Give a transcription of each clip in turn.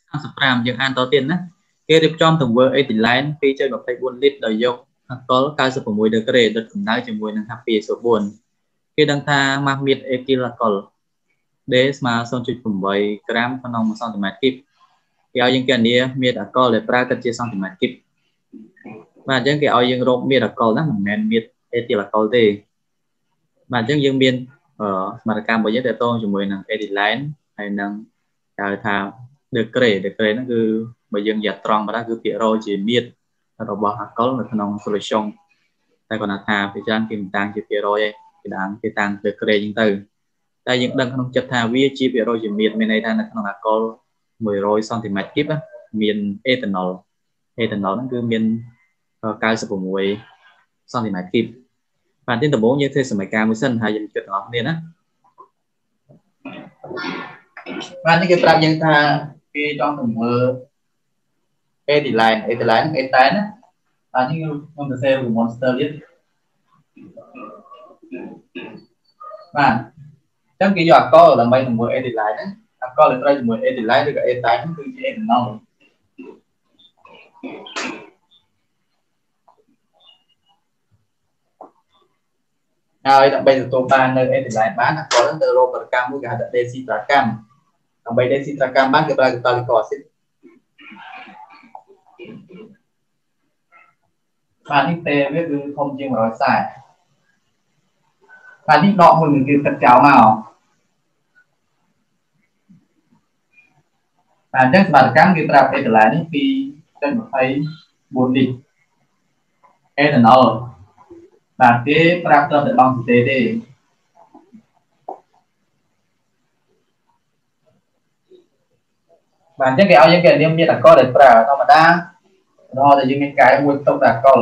35 យើងអានតទៀតណាគេរៀបចំទង្វើអេទីឡែន 2.24 លីត្រដោយយកអាល់កុល 96 ដឺក្រេដុតកម្ដៅជាមួយនឹង H2SO4 គេដឹងថាម៉ាស់មៀតអេទីលអាល់កុល D ស្មើ 0.8 ក្រាមក្នុង1សង់ទីម៉ែត្រគីបគេឲ្យយើងគណនាមៀតអាល់កុលដែលប្រើគិតជាសង់ទីម៉ែត្រគីបបាទអញ្ចឹងគេឲ្យយើងរកមៀតអាល់កុលណាមិនមែនមៀតអេទីលអាល់កុលទេបាទអញ្ចឹងយើងមានសមាសកម្មរបស់យើងតទៅជាមួយនឹងអេទីឡែនហើយនឹងហៅថាដឺក្រេហ្នឹងគឺបើយើងនិយាយត្រង់មកដែរគឺភាគរយជាមៀតរបស់អាល់កុលនៅក្នុង solution តែគាត់ថាភាគច្រើនគេមិនតាំងជាភាគរយទេគេតាំងដឺក្រេអញ្ចឹងទៅតែយើងដឹងក្នុងចិត្តថាវាជាភាគរយជាមៀតមានន័យថានៅក្នុងអាល់កុល100សង់ទីម៉ែត្រគីបមានអេតាណុលហ្នឹងគឺមាន96សង់ទីម៉ែត្រគីបបាទទីដំបូងយើងធ្វើសមីការមួយសិនហើយយើងគិតទាំងអស់គ្នាណាបាទនេះគេប្រាប់យើងថាគេចង់ទៅមើលអេទីឡែនអេតែនណាបាទនេះខ្ញុំទៅសេរូ monster ទៀតបាទអញ្ចឹងគេយកអាល់កុលដើម្បីទៅមើលអេទីឡែនហ្នឹងអាល់កុលដែលត្រូវជាមួយអេទីឡែនឬក៏អេតែនហ្នឹងគឺជាអេតាណុលហើយដើម្បីទទួលបាននៅអេទីឡែនបានអាល់កុលហ្នឹងទៅរកប្រកម្មមួយគេហៅថាដេស៊ីត្រាកម្មដើម្បីដេស៊ីត្រាកម្មបានគេប្រើកាតាលីកអាស៊ីតបាទនេះទេវាគឺធំជាង140បាទនេះដកមួយគេទឹកចោលមកបាទអញ្ចឹងសមាសកម្មគេប្រាប់អេតាឡែននេះ 2.24 លីត្រអេតាណុលបាទគេប្រាប់ត្រឹមតែដងសទេទេបាទអញ្ចឹងគេឲ្យយើងគេនាមមានអាល់កុលដែលប្រើធម្មតាដល់តែយើងមានកែមួយទុកអាល់កុល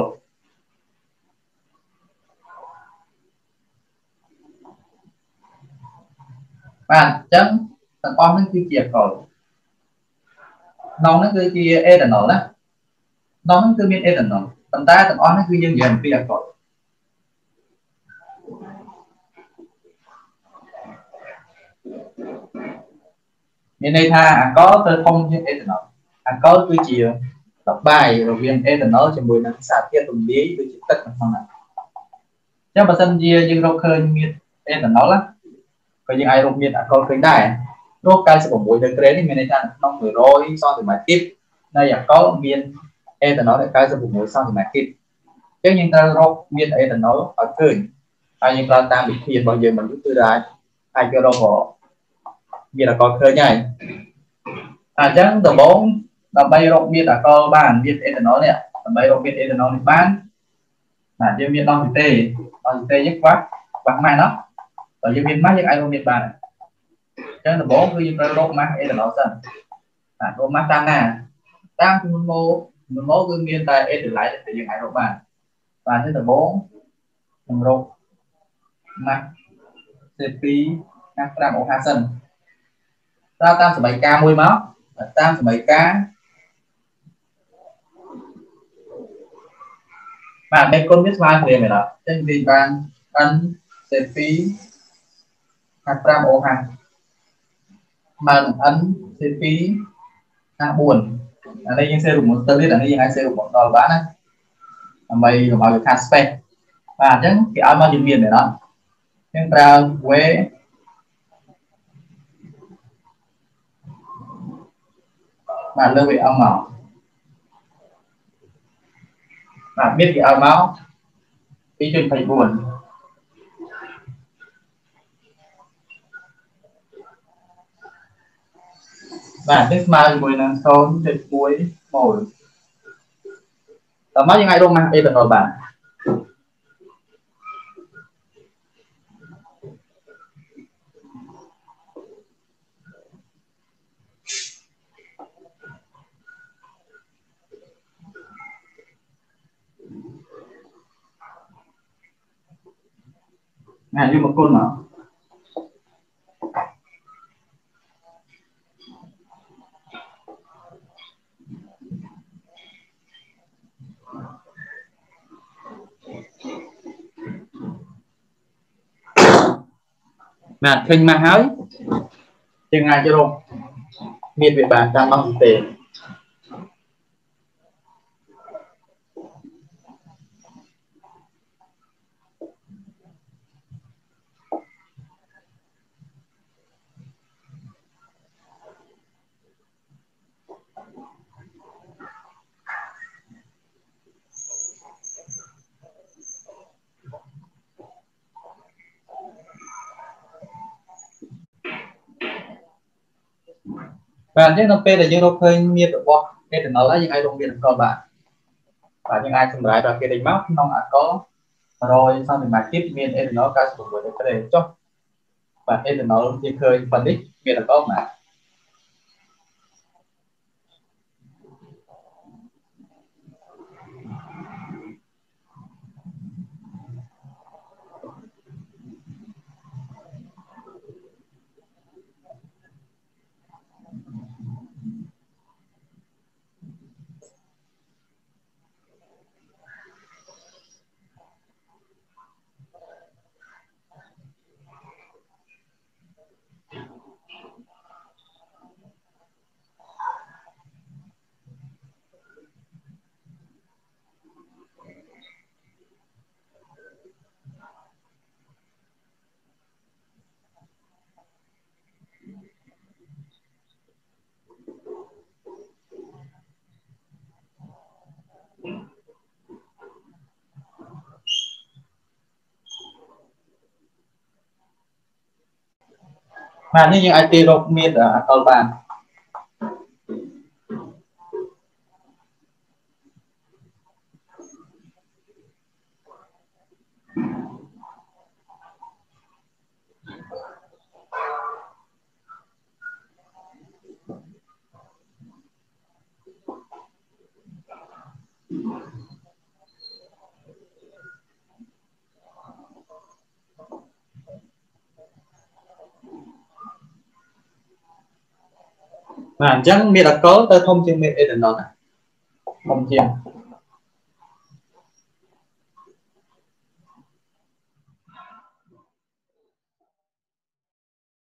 បាទអញ្ចឹងទាំងអស់ហ្នឹងគឺជាអាល់កុលក្នុងហ្នឹងគឺជាអេតាណុលណាក្នុងហ្នឹងគឺមានអេតាណុលប៉ុន្តែទាំងអស់ហ្នឹងគឺយើងនិយាយអំពីអាល់កុលមានន័យថាអាល់កុលទៅធំជាងអេតាណុលអាល់កុលគឺជាលបាយរវាងអេតាណុលជាមួយនឹងសារធាតុរំលាយដូចជាទឹកក្នុងហ្នឹងអញ្ចឹងបើសិនជាយើងរកឃើញមានអេតាណុលក៏យើងអាចរកមានអាល់កុលឃើញដែររក96ដឺក្រេនេះមានន័យថាក្នុង100សង់ទីម៉ែត្រគីបនៃអាល់កុលមានអេតាណុល96សង់ទីម៉ែត្រគីបអញ្ចឹងយើងត្រូវរកមានអេតាណុលឲ្យឃើញហើយយើងប្រើតាមវិធីរបស់យើងមិនគឺអាចរកមានអាល់កុលឃើញហើយអញ្ចឹងដំបូងដើម្បីរកមានអាល់កុលបានមានអេតាណុលនេះដើម្បីរកមានអេតាណុលនេះបានបាទយើងមានដងសទេយើងខ្វះម៉ាស់ណាបើយើងមានម៉ាស់យើងអាចរកមានបានអញ្ចឹងដំបូងគឺយើងត្រូវរកម៉ាស់អេតាណុលសិនបាទរកម៉ាស់តាមណាតាមចំនួនម៉ូគឺមានតែអេតាឡែនដែលយើងអាចរកបានបាទនេះដំបូងខ្ញុំរកម៉ាស់ C2 5OH សិនប្រើតាមសមីការមួយមកតាមសមីការបាទមេគុណវាស្មើគ្នាមែនអត់អញ្ចឹងនិយាយបាន NC2 5OH បាន NC2 4អានេះយើងសេរូមុនទៅទៀតអានេះយើងអាចសេរូមុនដល់បានណាដើម្បីកុំឲ្យវាខាត space បាទអញ្ចឹងគេឲ្យមកយើងមានមែនអត់យើងប្រើ W បាទលើ វាអង្គមកបាទមានគេឲ្យមក 2.24បាទនេះស្មើជាមួយនឹង 0.1 ម៉ូលតើមកយើងអាចរកម៉ាស់អេតាណុលបានណាយកមកគុណមកបាទឃើញមកហើយយើងអាចរក miền Việt bạn đang mang thực tế. Bạn chứ nó p là dương đâu khơi miền được không cái thì nó là những ai đồng miền cơ bản và những ai xâm lại và cái đánh móc nó đã có rồi sau thì mà tiếp miền thì nó ca sử dụng cái đề cho và thì nó thì khơi phân tích miền là có mà như những IT rồi miền ở cơ bản mà chẳng miền là có tôi thông trên miền Ethernet này không chiên